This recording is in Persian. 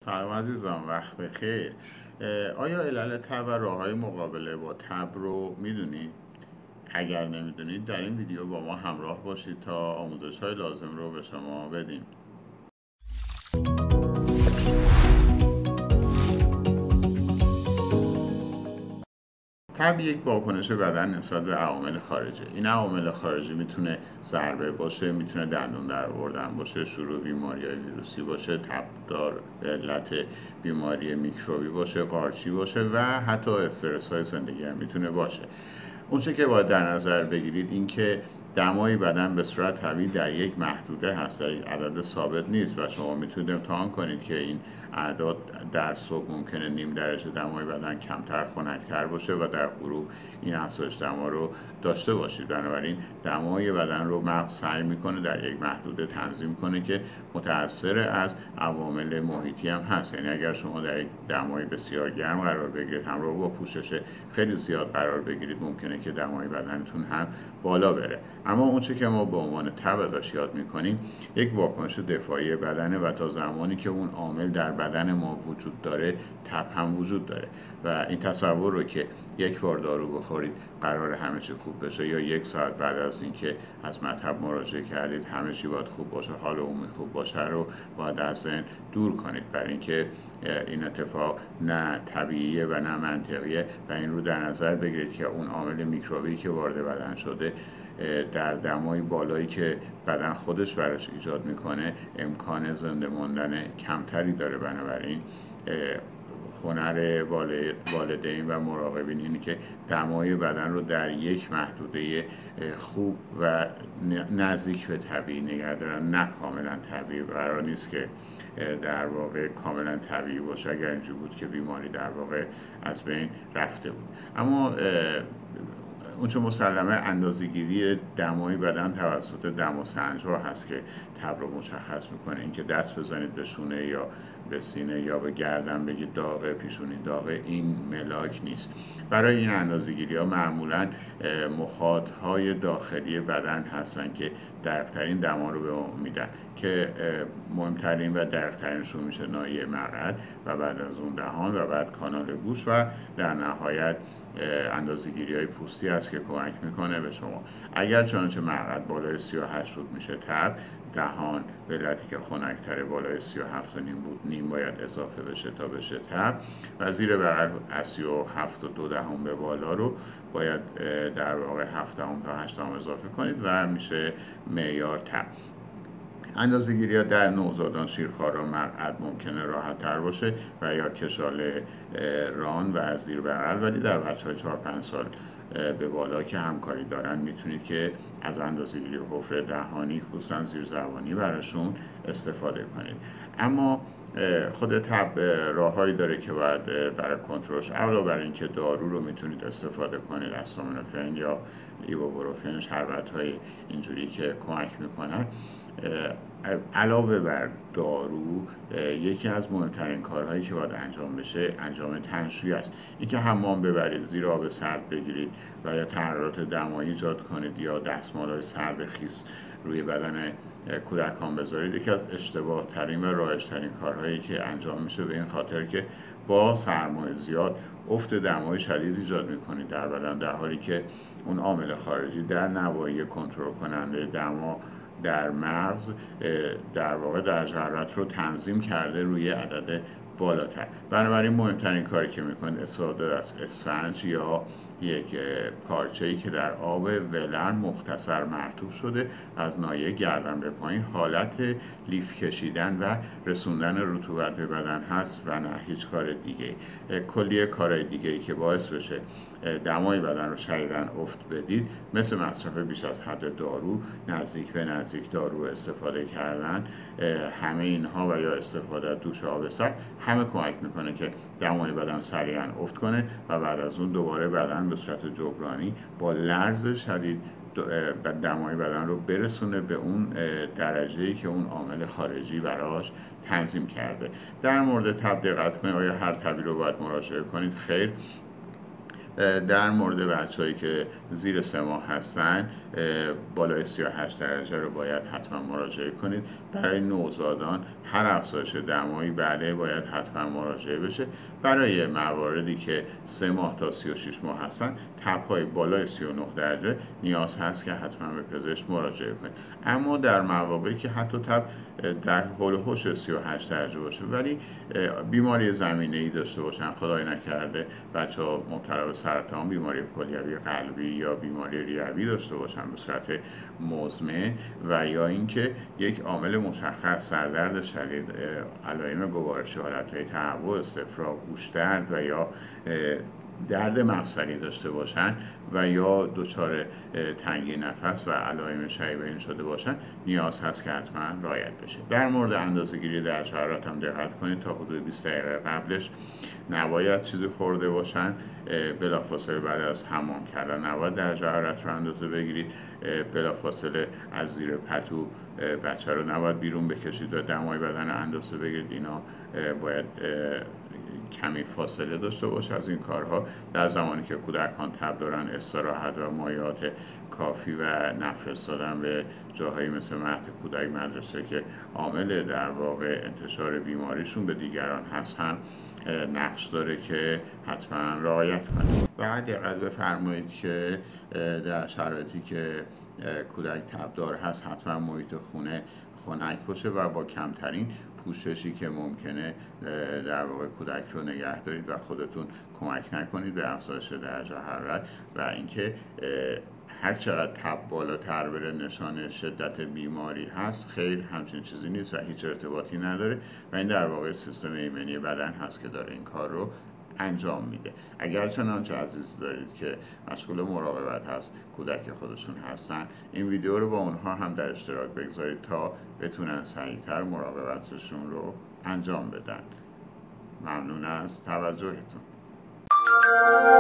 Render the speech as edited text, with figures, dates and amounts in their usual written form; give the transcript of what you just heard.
سلام عزیزان، وقت بخیر. آیا علل تب و راههای مقابله با تب رو میدونید؟ اگر نمیدونید در این ویدیو با ما همراه باشید تا آموزش های لازم رو به شما بدیم. تب یک واکنش بدن نسبت به عوامل خارجی. این عوامل خارجی میتونه ضربه باشه، میتونه دندون در آوردن باشه، شروع بیماری‌های ویروسی باشه، تبدار به علت بیماری میکروبی باشه، قارچی باشه و حتی استرس‌های زندگی هم میتونه باشه. اونچه که باید در نظر بگیرید این که دمای بدن به صورت طبیعی در یک محدوده هست، در یک عدد ثابت نیست و شما میتونید امتحان کنید که این اعداد در صبح ممکنه نیم درجه دمای بدن کمتر، خنک‌تر باشه و در غروب این افزایش دما رو داشته باشید. بنابراین دمای بدن رو مغز سعی میکنه در یک محدوده تنظیم کنه که متأثر از عوامل محیطی هم هست. یعنی اگر شما در یک دمای بسیار گرم قرار بگیرید، همراه با پوشش خیلی زیاد قرار بگیرید، ممکنه که دمای بدنتون هم بالا بره. اما اونچه که ما به عنوان تب ازش یاد میکنیم یک واکنش دفاعی بدنه و تا زمانی که اون عامل در بدن ما وجود داره تب هم وجود داره و این تصور رو که یک بار دارو بخورید قرار همه چی خوب بشه یا یک ساعت بعد از اینکه از مطب مراجعه کردید همه چی باید خوب باشه، حال عمومی خوب باشه رو باید از ذهن دور کنید، برای اینکه این اتفاق نه طبیعیه و نه منطقیه و این رو در نظر بگیرید که اون عامل میکروبی که وارد بدن شده در دمای بالایی که بدن خودش براش ایجاد میکنه امکان زنده ماندن کمتری داره. بنابراین هنر والدین و مراقبین اینه که دمای بدن رو در یک محدوده خوب و نزدیک به طبیعی نگه دارن، نه کاملا طبیعی. قرار نیست که در واقع کاملا طبیعی باشه، اگر اینجور بود که بیماری در واقع از بین رفته بود. اما اونچه مسلمه اندازه‌گیری دمای بدن توسط دماسنج‌ها هست که تب رو مشخص میکنه. اینکه دست بزنید به شونه یا به سینه یا به گردن بگید داغه، پیشونی داغه، این ملاک نیست. برای این اندازه‌گیری‌ها معمولاً مخاطهای داخلی بدن هستن که دقیق‌ترین دما رو به ما میدن که مهمترین و دقیق‌ترینشون میشه ناحیه مقعد و بعد از اون دهان و بعد کانال گوش و در نهایت اندازه‌گیری‌های پوستی است که کمک میکنه به شما. اگر چنانچه مقعد بالای 38 بود میشه تب، دهان به علتی که خنک‌تره بالای 37 بود نیم باید اضافه بشه تا بشه تب و زیر بغل از 37 و 2 دهم به بالا رو باید در واقع 7 دهم تا 8 دهم اضافه کنید و میشه معیار تب. اندازه‌گیری‌ها در نوزادان، شیرخواران مقعد ممکنه راحت تر باشه و یا کشال ران و از زیر بغل، ولی در بچه‌های 4-5 سال به بالا که همکاری دارن میتونید که از اندازه‌گیری حفره دهانی خصوصا زیرزبانی براشون استفاده کنید. اما خود تب راههایی داره که باید برای کنترلش، علاوه بر اینکه دارو رو میتونید استفاده کنید، استامینوفن یا ایبوپروفن، شربت‌های اینجوری که کمک میکنن. علاوه بر دارو یکی از مهمترین کارهایی که باید انجام بشه انجام تنشویی است. اینکه حمام ببرید، زیر آب سرد بگیرید و یا تحرارات دمایی ایجاد کنید یا دستمال‌های سرد خیس روی بدن کودکان بذارید یکی از اشتباه ترین و رایج ترین کارهایی که انجام میشه، به این خاطر که با سرمای زیاد افت دمای شدید ایجاد میکنید در بدن، در حالی که اون عامل خارجی در نواحی کنترل کننده دما در مغز در واقع درجه حرارت رو تنظیم کرده روی عدد بالاتر. بنابراین مهمترین کاری که میکنید استفاده از اسفنج یا یک پارچه‌ای که در آب ولرم مختصر مرطوب شده از ناحیه گردن به پایین حالت لیف کشیدن و رسوندن رطوبت به بدن هست و نه هیچ کار دیگه. کلیه کارهای دیگه‌ای که باعث بشه دمای بدن رو شدیداً افت بدید، مثل مصرف بیش از حد دارو، نزدیک به نزدیک دارو استفاده کردن، همه اینها و یا استفاده از دوش آب سرد همه کمک میکنه که دمای بدن سریعاً افت کنه و بعد از اون دوباره بدن به صورت جبرانی با لرز شدید دمای بدن رو برسونه به اون درجه‌ای که اون عامل خارجی براش تنظیم کرده. در مورد تب دقت کنید. آیا هر تبی رو باید مراجعه کنید؟ خیر. در مورد بچه‌هایی که زیر 3 ماه هستن بالای 38 درجه رو باید حتما مراجعه کنید. برای نوزادان هر افزایش دمایی بله باید حتما مراجعه بشه. برای مواردی که 3 ماه تا 36 ماه هستن تب‌های بالای 39 درجه نیاز هست که حتما به پزشک مراجعه کنید. اما در مواقعی که حتی تب در حول و حوش 38 درجه باشه ولی بیماری زمینه‌ای داشته باشن، خدای نکرده بچه‌ها مبتلا به سرطان، بیماری کلیوی قلبی یا بیماری ریوی داشته باشن به صورت مزمن و یا اینکه یک عامل مشخص سردرد شدید، علائم گوارشی، حالت‌های تهوع، استفراغ، گوش‌درد و یا درد مفصلی داشته باشن و یا دچار تنگی نفس و علائم شبیه این شده باشن نیاز هست که حتما رعایت بشه. در مورد اندازه‌گیری درجه حرارت هم دقت کنید، تا حدود 20 دقیقه قبلش نباید چیزی خورده باشن. بلافاصله بعد از حمام کردن نباید درجه حرارت رو اندازه بگیرید. بلافاصله از زیر پتو بچه رو نباید بیرون بکشید و دمای بدن اندازه بگیرید. اینا باید کمی فاصله داشته باشه از این کارها. در زمانی که کودکان تب دارن استراحت و مایعات کافی و نفرستادن به جاهایی مثل مهد کودک، مدرسه که عامل در واقع انتشار بیماریشون به دیگران هست هم نقش داره که حتما رعایت کنید. و دقت بفرمایید که در شرایطی که کودک تبدار هست حتما محیط خونه خنک باشه و با کمترین پوششی که ممکنه در واقع کودک رو نگه دارید و خودتون کمک نکنید به افزایش درجه حرارت. و اینکه هر چقدر تب بالاتر بره نشان شدت بیماری هست، خیر همچین چیزی نیست و هیچ ارتباطی نداره و این در واقع سیستم ایمنی بدن هست که داره این کار رو انجام میده. اگر چنانچه عزیز دارید که مشغول مراقبت هست، کودک خودشون هستن، این ویدیو رو با اونها هم در اشتراک بگذارید تا بتونن سریعتر مراقبتشون رو انجام بدن. ممنون از توجهتون.